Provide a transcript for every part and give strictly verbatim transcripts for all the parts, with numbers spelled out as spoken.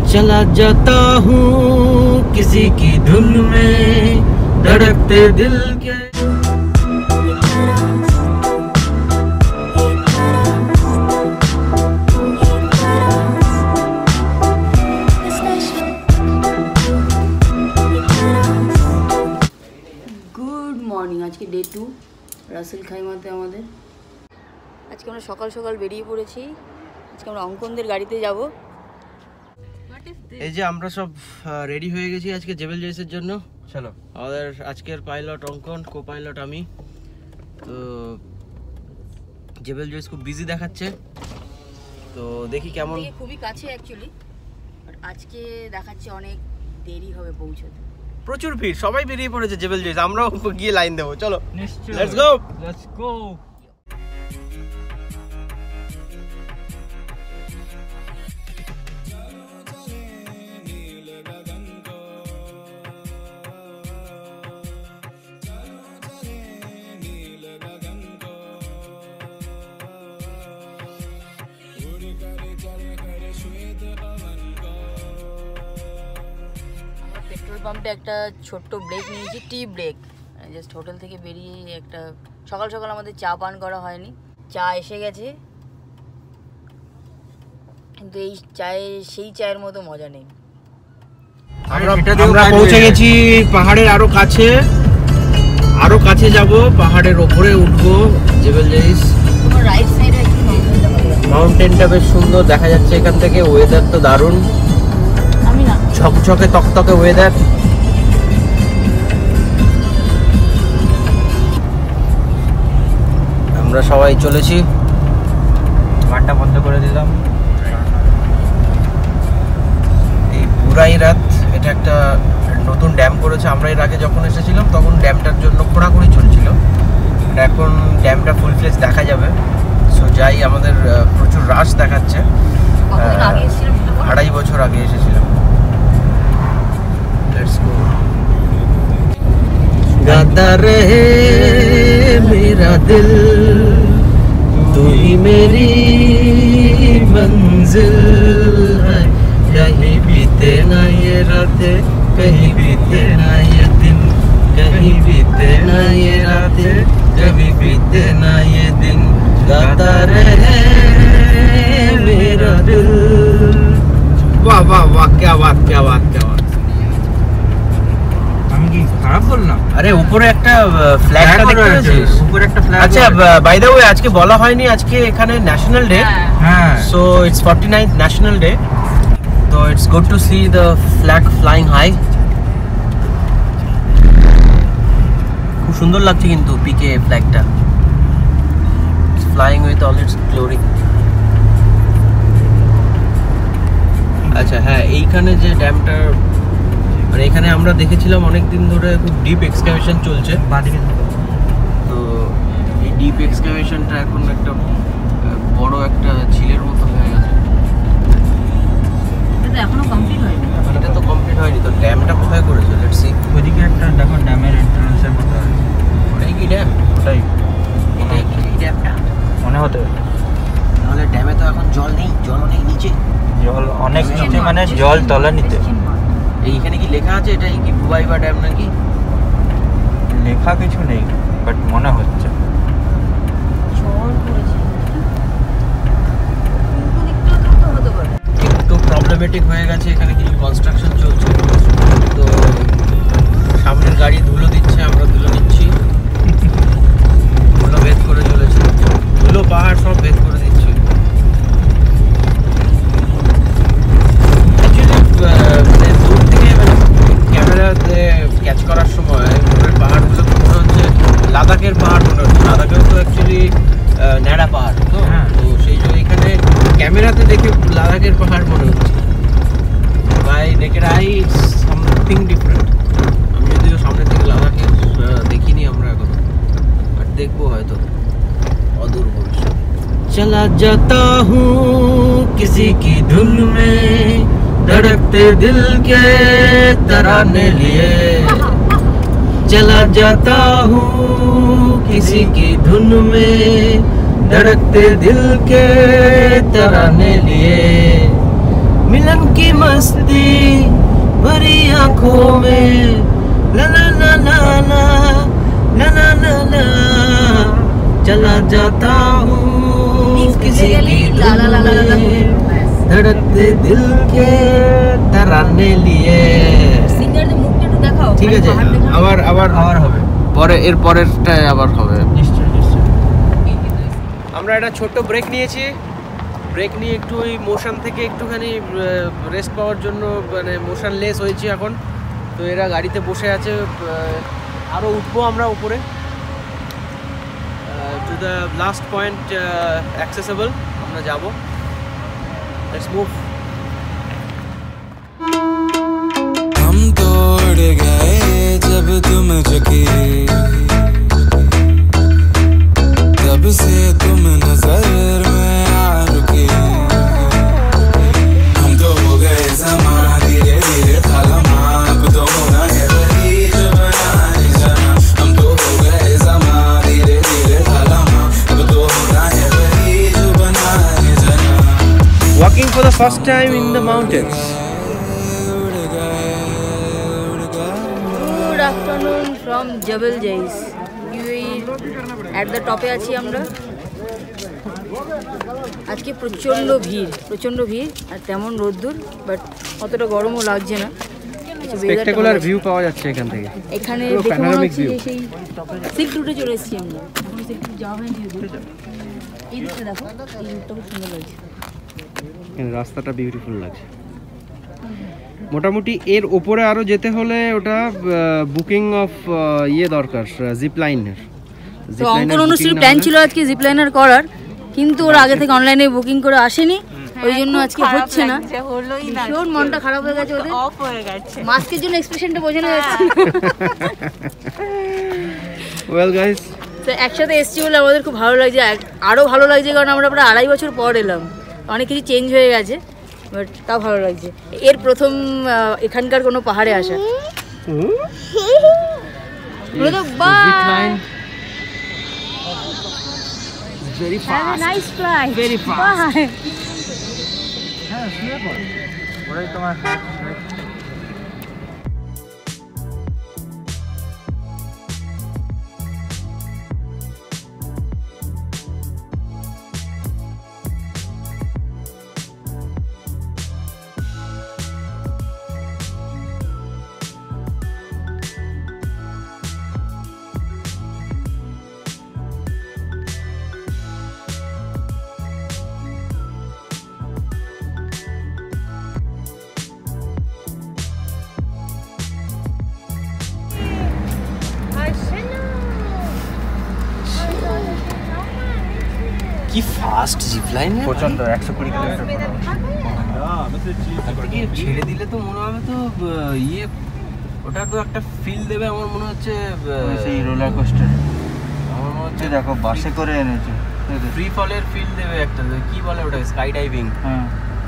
चला जाता हूँ किसी की धुन में धड़कते दिल के। Good morning. आज के डे टू রাসেল খাইমাতে আমাদের আজকে আমরা সকাল সকাল বেরিয়ে পড়েছি। আজকে আমরা অঙ্কনদের গাড়িতে যাব। এই যে আমরা সব রেডি হয়ে গেছি আজকে জেবেল জয়েসের জন্য। চলো, আমাদের আজকের পাইলট অঙ্কন, কো পাইলট আমি। তো জেবেল জয়েস খুব বিজি দেখাচ্ছে, তো দেখি কেমন। খুবই কাছে অ্যাকচুয়ালি, বাট আজকে দেখাচ্ছে অনেক দেরি হবে পৌঁছতে। প্রচুর ভিড়, সবাই বেরিয়ে পড়েছে জেবেল জয়েস, আমরাও গিয়ে লাইন দেবো। চলো let's go let's go. Petrol পাম্পে একটা ছোট্ট ব্রেক নিয়েছি, টি ব্রেক। জাস্ট হোটেল থেকে বেরিয়ে একটা সকাল সকাল আমাদের চা পান করা হয়নি, চা এসে গেছে, কিন্তু এই চায়ে সেই চায়ের মতো মজা নেই। আমরা আমরা পৌঁছে গেছি পাহাড়ের আরো কাছে, আরো কাছে যাব, পাহাড়ের ওপরে উঠবো জেবেল জয়েস। তোমার রাইট সাইডে একটু মাউন্টেনটা বেশ সুন্দর দেখা যাচ্ছে এখান থেকে। ওয়েদার তো দারুণ, আমি না ঝকঝকে তকতকে ওয়েদার। আমরা সবাই চলেছি, গানটা বন্ধ করে দিলাম। এই বুড়াই রাত, এটা একটা নতুন ড্যাম করেছে। আমরা এর আগে যখন এসেছিলাম তখন ড্যামটার জন্য খোঁড়াখুড়ি চলছিল, এখন ড্যামটা ফুল ফ্লেজ দেখা যাবে। সো যাই, আমাদের প্রচুর রাশ দেখাচ্ছে। আড়াই বছর আগে এসেছিলাম। Let's go. গাতা রহে মেরা দিল, তু হি মেরি মঞ্জিল है, कहीं बीते ना ये रातें, कहीं बीते ना ये दिन, कहीं बीते ना ये रातें, कभी बीते ना ये दिन, गाता रहे मेरा दिल। वाह वाह वाह, क्या बात क्या बात क्या बात। আমি কি খারাপ বললাম? আরে উপরে একটা ফ্ল্যাগটা দেখতে পাচ্ছিস? উপরে একটা ফ্ল্যাগ। আচ্ছা, বাই দ্য ওয়ে আজকে বলা হয়নি, আজকে এখানে ন্যাশনাল ডে। হ্যাঁ, so it's forty ninth national day. তো it's good to see the flag flying high. খুব সুন্দর লাগছে কিন্তু পিকে ফ্ল্যাগটা flying with all its glory. আচ্ছা হ্যাঁ, এইখানে যে ড্যামটা, মানে এখানে আমরা দেখেছিলাম অনেক দিন ধরে খুব ডিপ এক্সকাভেশন চলছে। তো এই ডিপ এক্সকাভেশনটা এখন একটা বড় একটা ঝিলের মতো হয়ে গেছে। এটা এখনো কমপ্লিট হয়নি। এটা তো কমপ্লিট হয়নি। তো ড্যামটা কোথায় করেছে? Let's see. ওইদিকে একটা দেখো, ড্যামের এন্ট্রান্সের মতো আছে। ওটাই কি ড্যাম? ওটাই এটাই কি এই ড্যামটা? মনে হতে। তাহলে ড্যামে তো এখন জল নেই, জল অনেক নিচে। জল অনেক নিচে মানে জল তলা নিতে। এইখানে কি লেখা আছে এটাই কি বুবাইবা ড্যাম নাকি? লেখা কিছু নেই, বাট মনে হচ্ছে। জল পড়েছে, হতে পারে। একটু প্রবলেমেটিক হয়ে গেছে, এখানে কিছু কনস্ট্রাকশন চলছে। তো সামনের গাড়ি ধুলো দিচ্ছে, আমরা ধুলো নিচ্ছি। ধুলো ভেদ করে চলেছি, ধুলো পাহাড় সব ভেদ করে দিচ্ছি। অ্যাকচুয়ালি দূর থেকে মানে ক্যামেরাতে ক্যাচ করার সময় দূরের পাহাড়গুলো মনে হচ্ছে লাদাখের পাহাড় মনে হচ্ছে। লাদাখেও তো অ্যাকচুয়ালি ন্যাড়া পাহাড়, তো তো সেই জন্য এখানে ক্যামেরাতে দেখে লাদাখের পাহাড় মনে হচ্ছে। By naked eye something different. আমি যদিও সামনে থেকে লাদাখে দেখিনি আমরা এখন, বাট দেখবো হয়তো অদূর ভবিষ্যৎ। चला जाता हूँ किसी की धुन में धड़कते दिल के तराने लिए, चला जाता हूँ किसी की धुन में धड़कते दिल के तराने लिए, मिलन की मस्ती भरी आंखों में ला ला ला ला ला ला ला ला ला चला जाता हूँ किसी की धुन में धड़कते दिल के तराने लिए সিঙ্গারদের মুখটা একটু দেখাও ঠিক আছে আবার আবার আবার হবে পরে এর পরেরটায় আবার হবে নিশ্চয় নিশ্চয় আমরা একটা ছোট্ট ব্রেক নিয়েছি ব্রেক নিয়ে একটু ওই মোশন থেকে একটুখানি রেস্ট পাওয়ার জন্য মানে মোশনলেস হয়েছি এখন তো এরা গাড়িতে বসে আছে আরও উঠবো আমরা উপরে to the last point accessible আমরা যাব লেটস মুভ हम तोड़ गए जब तुम झुकी तब से तुम नजर में आ रुकी हम तो हो गए ज़मा धीरे धीरे थालमा अब तो होना है वही जो बनाए जाना हम तो हो गए ज़मा धीरे धीरे थालमा अब तो होना है वही जो बनाए जाना walking for the first time in the mountains good afternoon from Jebel Jais ইউএইর অ্যাট দ্য টপে আছি আমরা আজকে প্রচণ্ড ভিড় প্রচণ্ড ভিড় আর তেমন রোদ্দুর বাট অতটা গরমও লাগছে না স্পেকটাকুলার ভিউ পাওয়া যাচ্ছে এখান থেকে এখানে পুরো দেখে মনে panoramic হচ্ছে view। যে সেই সিল্ক রুটে চলে এসেছি আমরা এখন সিল্ক রুট যাওয়া হয়নি যদিও। এই দিকটা দেখো এই রুটটা খুব সুন্দর লাগছে এখানে রাস্তাটা বিউটিফুল লাগছে মোটামুটি এর ওপরে আরো যেতে হলে ওটা বুকিং অফ ইয়ে দরকার জিপ লাইনের তো অঙ্কন অনুষ্ঠানের প্ল্যান ছিল আজকে জিপ লাইনার করার কিন্তু ওরা আগে থেকে অনলাইনে বুকিং করে আসেনি ওই জন্য আজকে হচ্ছে না ভীষণ মনটা খারাপ হয়ে গেছে ওদের অফ হয়ে গেছে মাস্কের জন্য এক্সপ্রেশনটা বোঝানো যাচ্ছে ওয়েল গাইস তো একসাথে এসছি বলে আমাদের খুব ভালো লাগছে আরও ভালো লাগছে কারণ আমরা প্রায় আড়াই বছর পর এলাম অনেক কিছু চেঞ্জ হয়ে গেছে বাট তাও ভালো লাগছে এর প্রথম এখানকার কোনো পাহাড়ে আসা zip line very fast nice fly very fast হ্যাঁ শুয়ে পড়ো ওরাই তোমার কি ফাস্ট জিপ লাইন প্রচন্ড একশো কুড়ি কিলোমিটার ছেড়ে দিলে তো মনে হবে তো আহ, ইয়ে ওটা তো একটা ফিল দেবে আমার মনে হচ্ছে আহ, সেই রোলার কোস্টার আমার মনে হচ্ছে দেখো বাসে করে এনেছে ফ্রি ফলের ফিল দেবে একটা কি বলে ওটা স্কাই ডাইভিং হ্যাঁ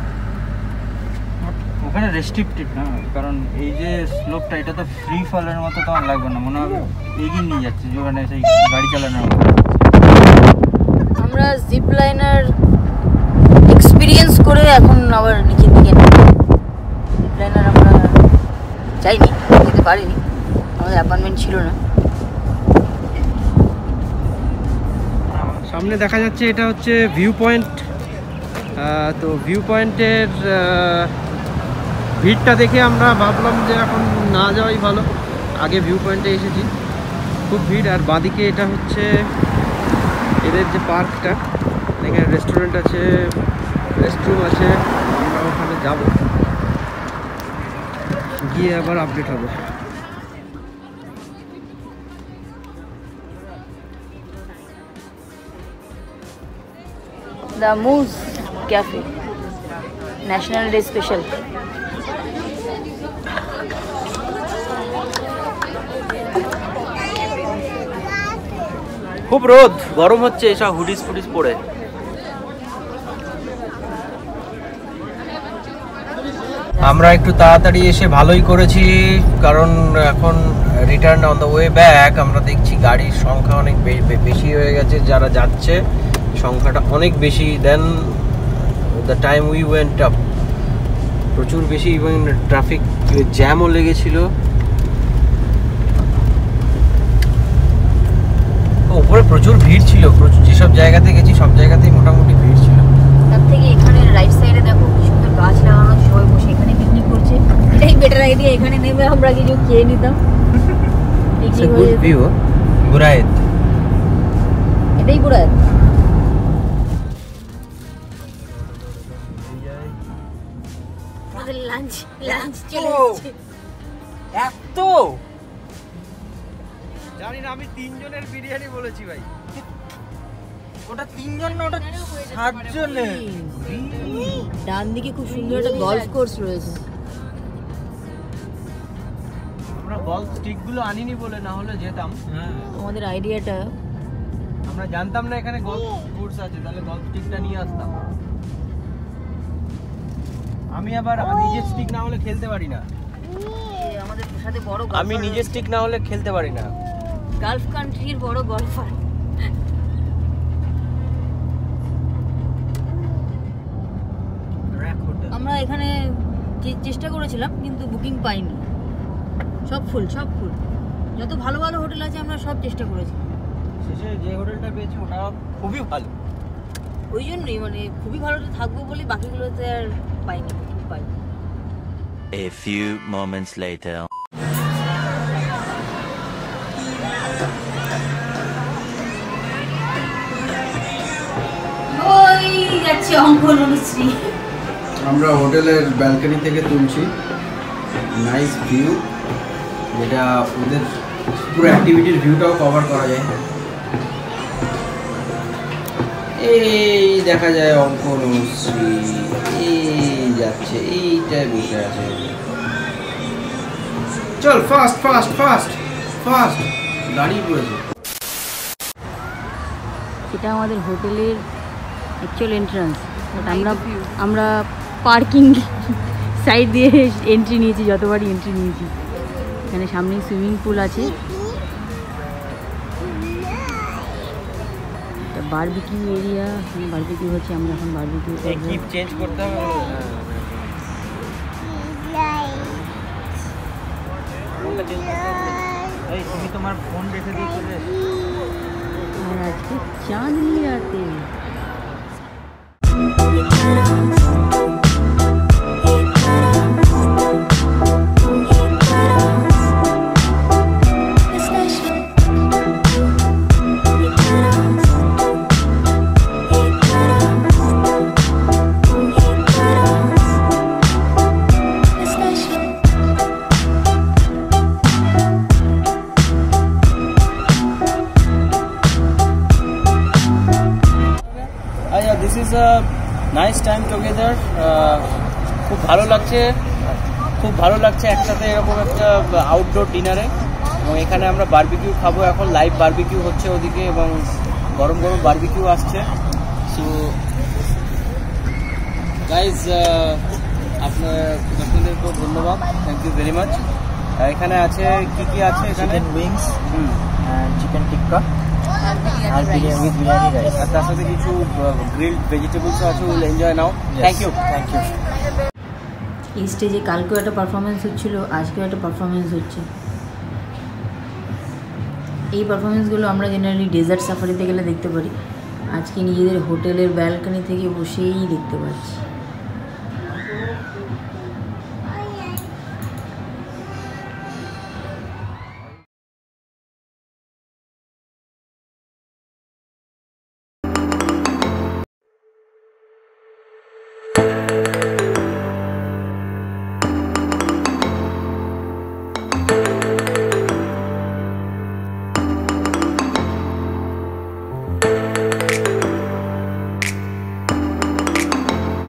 ওখানে রেস্ট্রিক্টেড না কারণ এই যে স্লোপটা এটা তো ফ্রি ফলের মতো তোমার লাগবে না মনে হবে এগিয়ে নিয়ে যাচ্ছে যেখানে সেই গাড়ি চালানোর মতো আমরা জিপ লাইনার এক্সপিরিয়েন্স করে এখন আবার নিচের দিকে জিপ লাইনার আমরা যাইনি যেতে পারিনি আমাদের অ্যাপয়েন্টমেন্ট ছিল না সামনে দেখা যাচ্ছে এটা হচ্ছে ভিউ পয়েন্ট তো ভিউ পয়েন্টের ভিড়টা দেখে আমরা ভাবলাম যে এখন না যাওয়াই ভালো আগে ভিউ পয়েন্টে এসেছি খুব ভিড় আর বাঁদিকে এটা হচ্ছে এদের যে পার্কটা এখানে রেস্টুরেন্ট আছে রেস্টরুম আছে আমরা ওখানে যাব গিয়ে আবার আপডেট হবে the Moose cafe national day special খুব রোদ গরম হচ্ছে এসব হুডিস ফুডিস পরে আমরা একটু তাড়াতাড়ি এসে ভালোই করেছি কারণ এখন return on the way back আমরা দেখছি গাড়ির সংখ্যা অনেক বেশি হয়ে গেছে যারা যাচ্ছে সংখ্যাটা অনেক বেশি then the time we went up প্রচুর বেশি, এবং ট্রাফিক জ্যামও লেগেছিল। ওপরে প্রচুর ভিড় ছিল, প্রচুর যেসব জায়গাতে গেছি সব জায়গাতেই মোটামুটি ভিড় ছিল। তার থেকে এখানে রাইট সাইডে দেখো কি সুন্দর গাছ লাগানো, সবাই বসে এখানে পিকনিক করছে। এটাই বেটার আইডিয়া, এখানে নেমে আমরা কিছু খেয়ে নিতাম। Good view. বুরায়েত, এটাই বুরায়েত। আমাদের লাঞ্চ লাঞ্চ চলে এসেছে। এত জানি না, আমি তিনজনের বিরিয়ানি বলেছি ভাই। ওটা তিনজন না, ওটা সাতজনের। ডান দিকে খুব সুন্দর একটা গলফ কোর্স রয়েছে। আমরা গলফ স্টিক গুলো আনিনি বলে, না হলে যেতাম। আমাদের আইডিয়াটা, আমরা জানতাম না এখানে গলফ কোর্স আছে, তাহলে গলফ স্টিকটা নিয়ে আসতাম। আমি আবার নিজের স্টিক না হলে খেলতে পারি না। আমাদের সাথে বড় আমি নিজের স্টিক না হলে খেলতে পারি না। গালফ কান্ট্রির বড় গলফার। আমরা এখানে চেষ্টা করেছিলাম কিন্তু বুকিং পাইনি, সব ফুল সব ফুল। যত ভালো ভালো হোটেল আছে আমরা সব চেষ্টা করেছি, শেষে যে হোটেলটা পেয়েছি ওটা খুবই ভালো। ওই জন্যই মানে খুবই ভালোতে থাকবো বলে বাকিগুলোতে আর পাইনি, বুকিং পাইনি। A few moments later. ওই যাচ্ছে অঙ্কন অনুশ্রী। আমরা হোটেলের ব্যালকনি থেকে তুলছি নাইস ভিউ, যেটা ওদের পুরো অ্যাক্টিভিটির ভিউটাও কভার করা যায়। এই দেখা যায় অঙ্কন অনুশ্রী, এই যাচ্ছে, এইটাই বসে আছে। চল ফাস্ট ফাস্ট ফাস্ট ফাস্ট, দাঁড়িয়ে পড়েছে। এটা আমাদের হোটেলের অ্যাকচুয়াল এন্ট্রান্স, বাট আমরা আমরা পার্কিং সাইড দিয়ে এন্ট্রি নিয়েছি, যতবারই এন্ট্রি নিয়েছি। এখানে সামনেই সুইমিং পুল আছে, বারবিকিউ এরিয়া, বারবিকিউ হচ্ছে, আমরা এখন বারবিকিউ করব। কিপ চেঞ্জ করতে হবে। এই তুমি তোমার ফোন রেখে দিয়ে চলে এসো। আর আজকে চাঁদনি রাতে this is a nice time together. খুব ভালো লাগছে, খুব ভালো লাগছে একসাথে এরকম একটা আউটডোর ডিনারে। এবং এখানে আমরা বারবিকিউ খাবো, এখন লাইভ বারবিকিউ হচ্ছে ওদিকে, এবং গরম গরম বারবিকিউ আসছে। সো গাইজ, আপনার আপনাদের খুব ধন্যবাদ, থ্যাংক ইউ ভেরি মাচ। এখানে আছে কি কি আছে? এখানে wings hmm and chicken tikka আর বিরিয়ানি উইথ বিরিয়ানি রাইস, আর তার সাথে কিছু গ্রিলড ভেজিটেবলসও আছে। Will enjoy now. Thank you thank you. এই স্টেজে কালকেও একটা পারফরমেন্স হচ্ছিল, আজকেও একটা পারফরমেন্স হচ্ছে। এই পারফরমেন্সগুলো আমরা জেনারেলি ডেজার্ট সাফারিতে গেলে দেখতে পারি, আজকে নিজেদের হোটেলের ব্যালকনি থেকে বসেই দেখতে পাচ্ছি।